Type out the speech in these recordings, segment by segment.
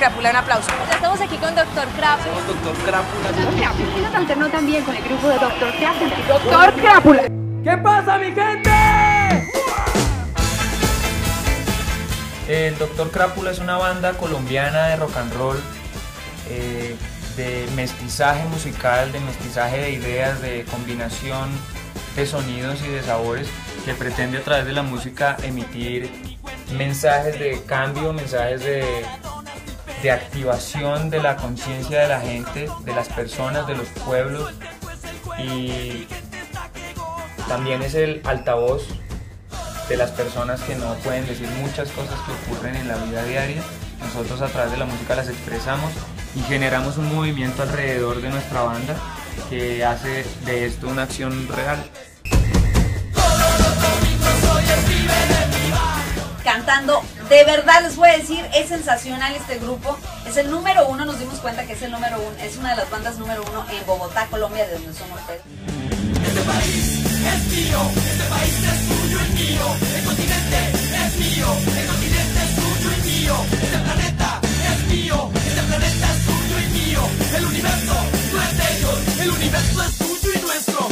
Crápula, un aplauso. Ya estamos aquí con Doctor Crápula. Somos Doctor Crápula. Ellos alternó también con el grupo de Doctor Crápula. ¡Doctor Crápula! ¿Qué pasa, mi gente? El Doctor Crápula es una banda colombiana de rock and roll, de mestizaje musical, de mestizaje de ideas, de combinación de sonidos y de sabores, que pretende a través de la música emitir mensajes de cambio, mensajes de activación de la conciencia de la gente, de las personas, de los pueblos, y también es el altavoz de las personas que no pueden decir muchas cosas que ocurren en la vida diaria. Nosotros a través de la música las expresamos y generamos un movimiento alrededor de nuestra banda que hace de esto una acción real. Cantando, de verdad les voy a decir, es sensacional este grupo, es el número uno, nos dimos cuenta que es el número uno, es una de las bandas número uno en Bogotá, Colombia, de donde somos ustedes. Este país es mío, este país es tuyo y mío, el continente es mío, el continente es tuyo y mío, este planeta es mío, este planeta es tuyo y mío, el universo no es de ellos, el universo es tuyo y nuestro.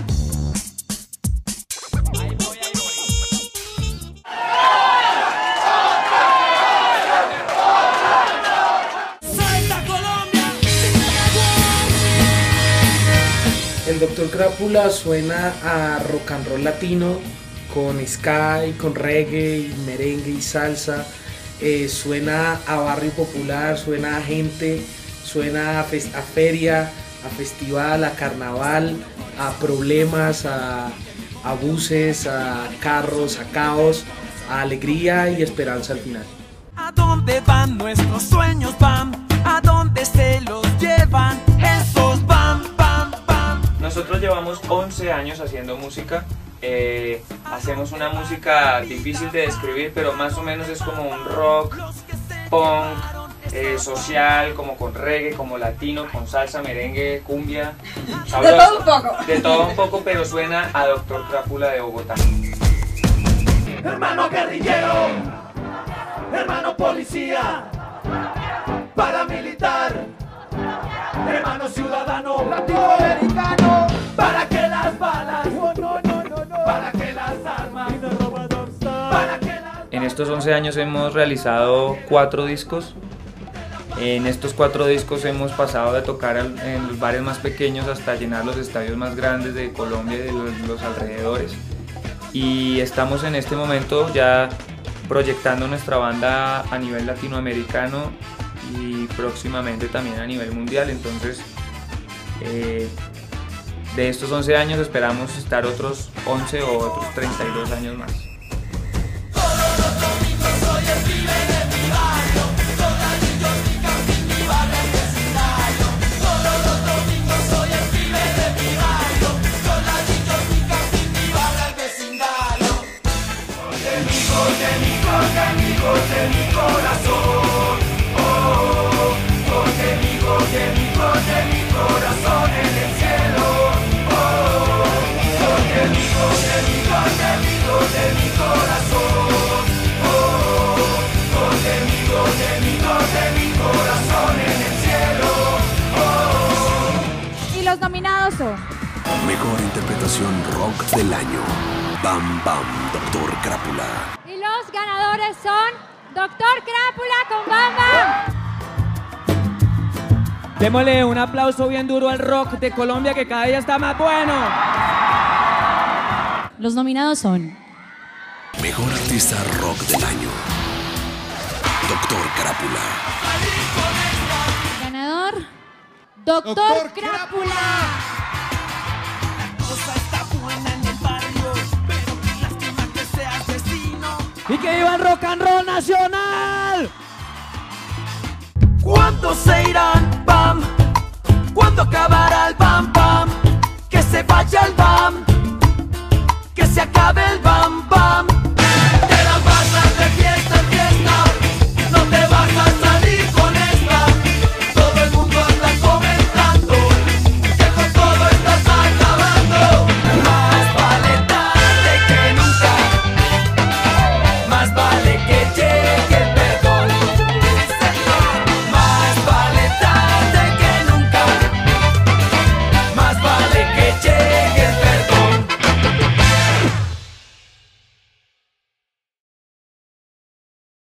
El Doctor Crápula suena a rock and roll latino con ska y con reggae y merengue y salsa, suena a barrio popular, suena a gente, suena a feria, a festival, a carnaval, a problemas, a buses, a carros, a caos, a alegría y esperanza al final. ¿A dónde van nuestros sueños? Van, ¿a dónde se los llevan? Esos van. Nosotros llevamos 11 años haciendo música, hacemos una música difícil de describir, pero más o menos es como un rock, punk, social, como con reggae, como latino, con salsa, merengue, cumbia, sabroso. De todo un poco. De todo un poco, pero suena a Doctor Crápula de Bogotá. Hermano guerrillero, hermano policía, paramilitar, hermano ciudadano, latinoamericano, para que las balas, para que las armas, para que las... En estos 11 años hemos realizado 4 discos. En estos 4 discos hemos pasado de tocar en los bares más pequeños hasta llenar los estadios más grandes de Colombia y de los alrededores. Y estamos en este momento ya proyectando nuestra banda a nivel latinoamericano y próximamente también a nivel mundial. Entonces, de estos 11 años esperamos estar otros 11 o otros 32 años más. De mi corazón, de mi corazón en el cielo, de mi corazón, de mi corazón en el cielo. Y los nominados son Mejor interpretación rock del año, Bam Bam, Doctor Crápula. y los ganadores son Doctor Crápula con Bam Bam. Démosle un aplauso bien duro al rock de Colombia, que cada día está más bueno. Los nominados son Mejor artista rock del año, Doctor Crápula. ganador Doctor Crápula. Cosa está buena en el barrio, pero qué lástima que seas vecino. ¡Y que viva el rock and roll nacional! ¿Cuántos se irán? Bam.